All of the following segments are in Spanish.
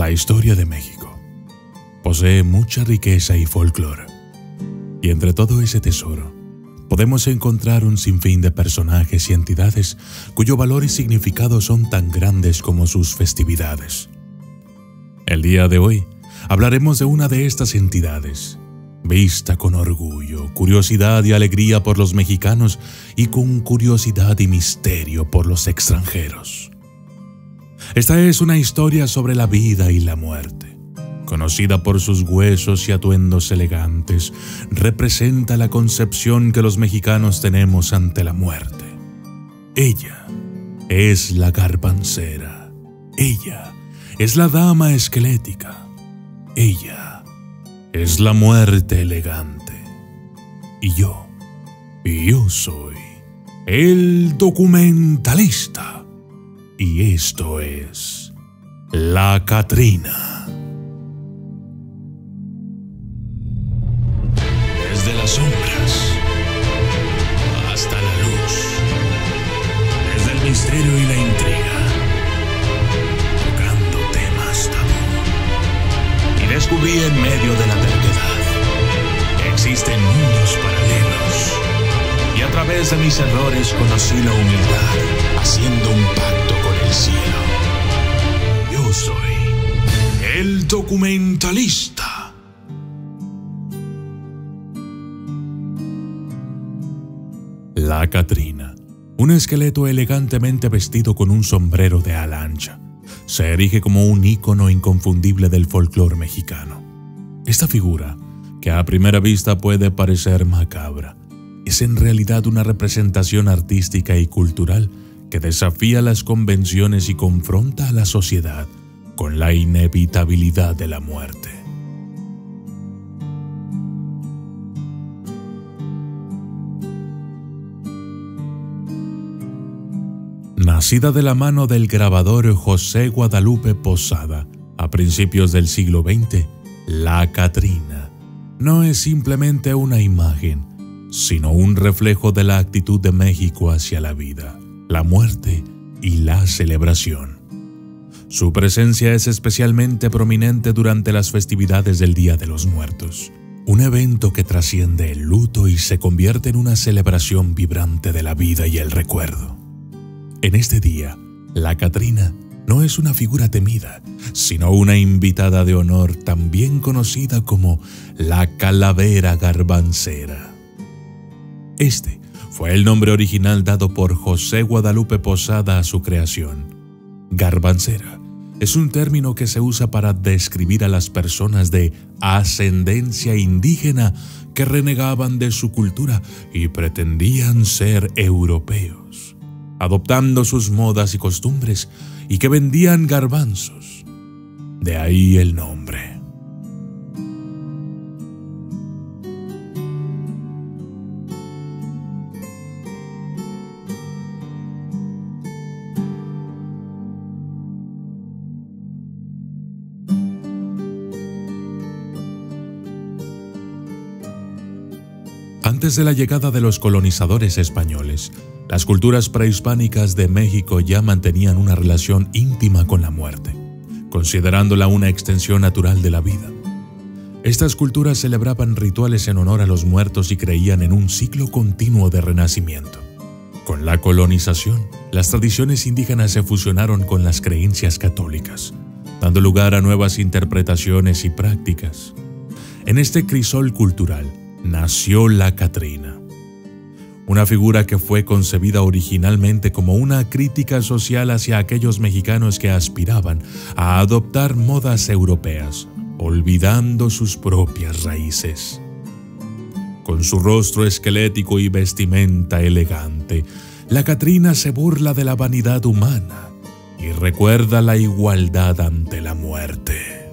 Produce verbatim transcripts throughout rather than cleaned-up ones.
La historia de México posee mucha riqueza y folclore, y entre todo ese tesoro podemos encontrar un sinfín de personajes y entidades cuyo valor y significado son tan grandes como sus festividades. El día de hoy hablaremos de una de estas entidades, vista con orgullo, curiosidad y alegría por los mexicanos y con curiosidad y misterio por los extranjeros. Esta es una historia sobre la vida y la muerte. Conocida por sus huesos y atuendos elegantes, representa la concepción que los mexicanos tenemos ante la muerte. Ella es la garbancera. Ella es la dama esquelética. Ella es la muerte elegante. Y yo, y yo soy el documentalista. Y esto es La Catrina. Desde las sombras hasta la luz, desde el misterio y la intriga, tocando temas tabú. Y descubrí en medio de la terquedad que existen mundos paralelos. Y a través de mis errores conocí la humildad, haciendo un pacto con el cielo. Yo soy el documentalista. La Catrina, un esqueleto elegantemente vestido con un sombrero de ala ancha, se erige como un ícono inconfundible del folclore mexicano. Esta figura, que a primera vista puede parecer macabra, es en realidad una representación artística y cultural que desafía las convenciones y confronta a la sociedad con la inevitabilidad de la muerte. Nacida de la mano del grabador José Guadalupe Posada a principios del siglo veinte, La Catrina no es simplemente una imagen, sino un reflejo de la actitud de México hacia la vida, la muerte y la celebración. Su presencia es especialmente prominente durante las festividades del Día de los Muertos, un evento que trasciende el luto y se convierte en una celebración vibrante de la vida y el recuerdo. En este día, La Catrina no es una figura temida, sino una invitada de honor también conocida como la Calavera Garbancera. Este fue el nombre original dado por José Guadalupe Posada a su creación. Garbancera es un término que se usa para describir a las personas de ascendencia indígena que renegaban de su cultura y pretendían ser europeos, adoptando sus modas y costumbres, y que vendían garbanzos. De ahí el nombre. Antes de la llegada de los colonizadores españoles, las culturas prehispánicas de México ya mantenían una relación íntima con la muerte, considerándola una extensión natural de la vida. Estas culturas celebraban rituales en honor a los muertos y creían en un ciclo continuo de renacimiento. Con la colonización, las tradiciones indígenas se fusionaron con las creencias católicas, dando lugar a nuevas interpretaciones y prácticas. En este crisol cultural nació La Catrina, una figura que fue concebida originalmente como una crítica social hacia aquellos mexicanos que aspiraban a adoptar modas europeas, olvidando sus propias raíces. Con su rostro esquelético y vestimenta elegante, La Catrina se burla de la vanidad humana y recuerda la igualdad ante la muerte.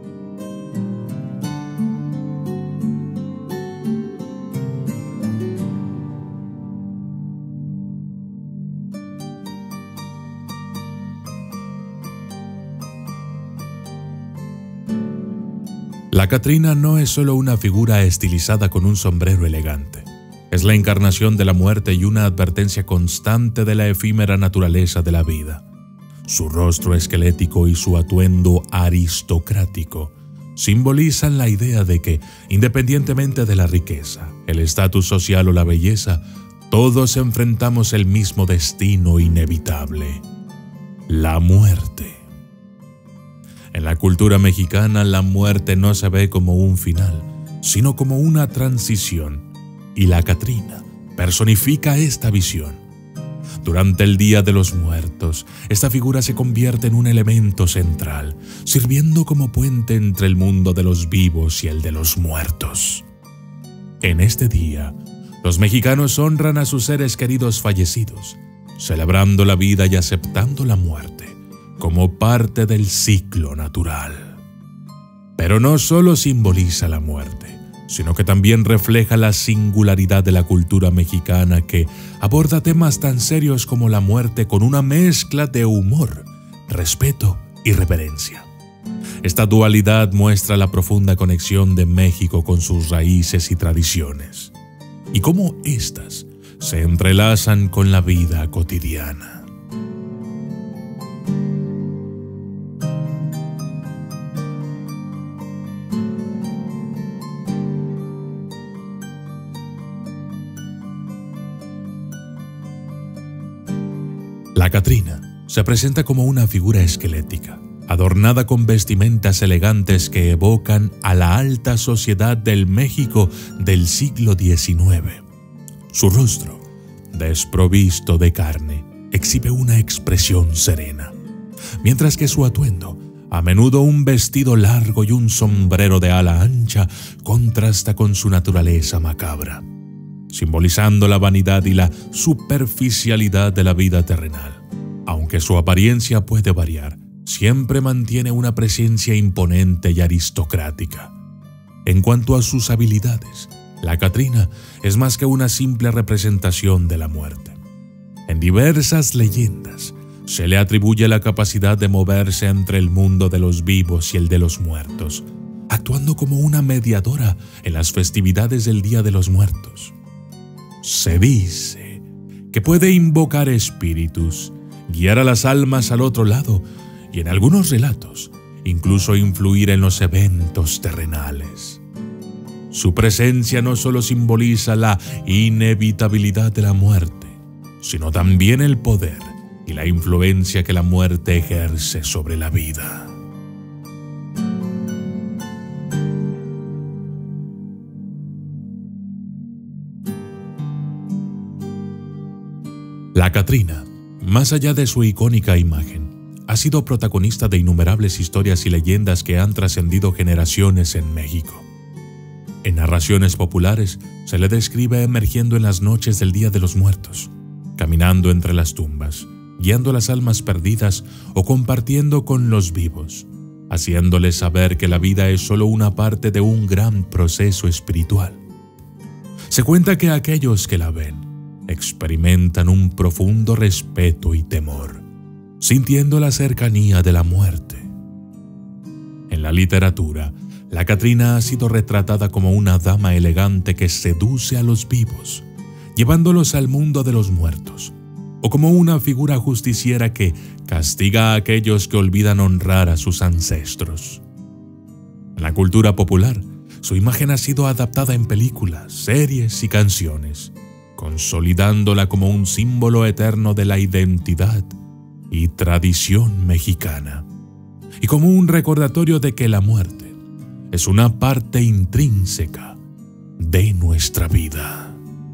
La Catrina no es solo una figura estilizada con un sombrero elegante. Es la encarnación de la muerte y una advertencia constante de la efímera naturaleza de la vida. Su rostro esquelético y su atuendo aristocrático simbolizan la idea de que, independientemente de la riqueza, el estatus social o la belleza, todos enfrentamos el mismo destino inevitable: la muerte. En la cultura mexicana, la muerte no se ve como un final, sino como una transición, y la Catrina personifica esta visión. Durante el Día de los Muertos, esta figura se convierte en un elemento central, sirviendo como puente entre el mundo de los vivos y el de los muertos. En este día, los mexicanos honran a sus seres queridos fallecidos, celebrando la vida y aceptando la muerte como parte del ciclo natural. Pero no solo simboliza la muerte, sino que también refleja la singularidad de la cultura mexicana, que aborda temas tan serios como la muerte con una mezcla de humor, respeto y reverencia. Esta dualidad muestra la profunda conexión de México con sus raíces y tradiciones, y cómo éstas se entrelazan con la vida cotidiana. La Catrina se presenta como una figura esquelética, adornada con vestimentas elegantes que evocan a la alta sociedad del México del siglo diecinueve. Su rostro, desprovisto de carne, exhibe una expresión serena, mientras que su atuendo, a menudo un vestido largo y un sombrero de ala ancha, contrasta con su naturaleza macabra, simbolizando la vanidad y la superficialidad de la vida terrenal. Aunque su apariencia puede variar, siempre mantiene una presencia imponente y aristocrática. En cuanto a sus habilidades, la Catrina es más que una simple representación de la muerte. En diversas leyendas se le atribuye la capacidad de moverse entre el mundo de los vivos y el de los muertos, actuando como una mediadora en las festividades del Día de los Muertos. Se dice que puede invocar espíritus, guiar a las almas al otro lado y, en algunos relatos, incluso influir en los eventos terrenales. Su presencia no solo simboliza la inevitabilidad de la muerte, sino también el poder y la influencia que la muerte ejerce sobre la vida. La Catrina, más allá de su icónica imagen, ha sido protagonista de innumerables historias y leyendas que han trascendido generaciones en México. En narraciones populares se le describe emergiendo en las noches del Día de los Muertos, caminando entre las tumbas, guiando a las almas perdidas o compartiendo con los vivos, haciéndoles saber que la vida es solo una parte de un gran proceso espiritual. Se cuenta que aquellos que la ven experimentan un profundo respeto y temor, sintiendo la cercanía de la muerte. En la literatura, la Catrina ha sido retratada como una dama elegante que seduce a los vivos, llevándolos al mundo de los muertos, o como una figura justiciera que castiga a aquellos que olvidan honrar a sus ancestros. En la cultura popular, su imagen ha sido adaptada en películas, series y canciones, consolidándola como un símbolo eterno de la identidad y tradición mexicana, y como un recordatorio de que la muerte es una parte intrínseca de nuestra vida.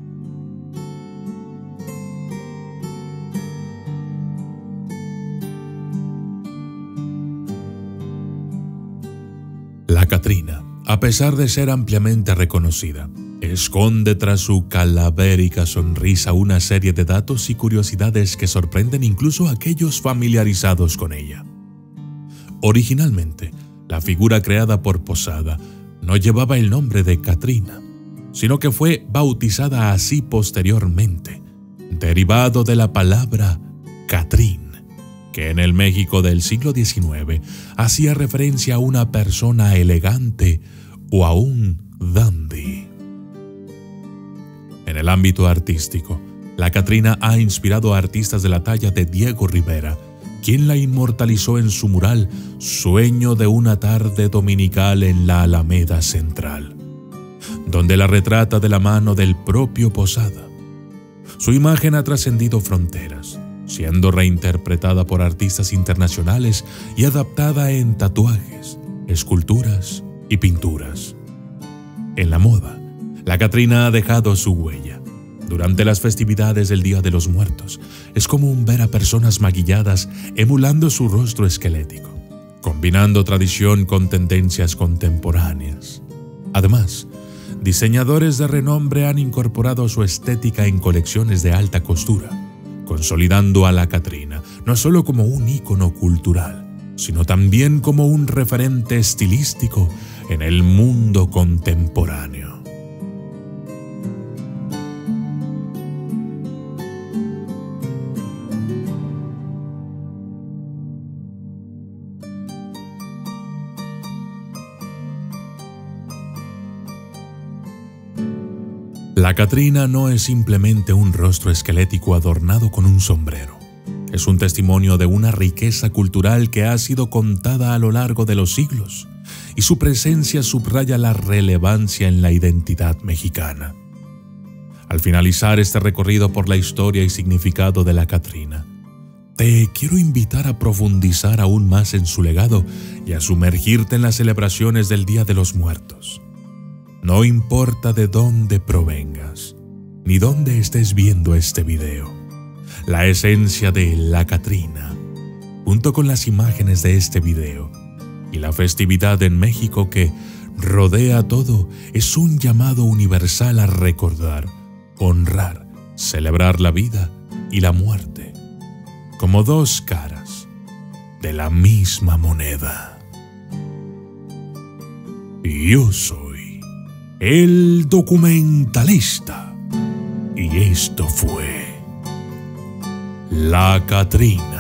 La Catrina, a pesar de ser ampliamente reconocida, esconde tras su calavérica sonrisa una serie de datos y curiosidades que sorprenden incluso a aquellos familiarizados con ella. Originalmente, la figura creada por Posada no llevaba el nombre de Catrina, sino que fue bautizada así posteriormente, derivado de la palabra Catrín, que en el México del siglo diecinueve hacía referencia a una persona elegante o a un dandy. En el ámbito artístico, la Catrina ha inspirado a artistas de la talla de Diego Rivera, quien la inmortalizó en su mural Sueño de una tarde dominical en la Alameda Central, donde la retrata de la mano del propio Posada. Su imagen ha trascendido fronteras, siendo reinterpretada por artistas internacionales y adaptada en tatuajes, esculturas y pinturas. En la moda, la Catrina ha dejado su huella. Durante las festividades del Día de los Muertos, es común ver a personas maquilladas emulando su rostro esquelético, combinando tradición con tendencias contemporáneas. Además, diseñadores de renombre han incorporado su estética en colecciones de alta costura, consolidando a la Catrina no solo como un ícono cultural, sino también como un referente estilístico en el mundo contemporáneo. La Catrina no es simplemente un rostro esquelético adornado con un sombrero. Es un testimonio de una riqueza cultural que ha sido contada a lo largo de los siglos, y su presencia subraya la relevancia en la identidad mexicana. Al finalizar este recorrido por la historia y significado de la Catrina, te quiero invitar a profundizar aún más en su legado y a sumergirte en las celebraciones del Día de los Muertos. No importa de dónde provengas, ni dónde estés viendo este video, la esencia de la Catrina, junto con las imágenes de este video y la festividad en México que rodea todo, es un llamado universal a recordar, honrar, celebrar la vida y la muerte, como dos caras de la misma moneda. Yo soy el documentalista, y esto fue La Catrina.